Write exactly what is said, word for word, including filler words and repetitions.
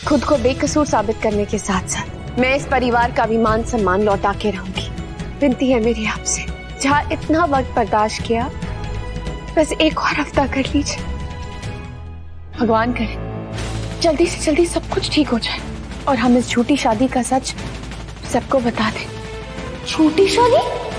खुद को बेकसूर साबित करने के साथ साथ मैं इस परिवार का भी मान सम्मान लौटा के रहूंगी। विनती है मेरी आपसे, जहाँ इतना वक्त बर्दाश्त किया बस एक और हफ्ता कर लीजिए। भगवान करे जल्दी से जल्दी सब कुछ ठीक हो जाए और हम इस झूठी शादी का सच सबको बता दें। झूठी शादी?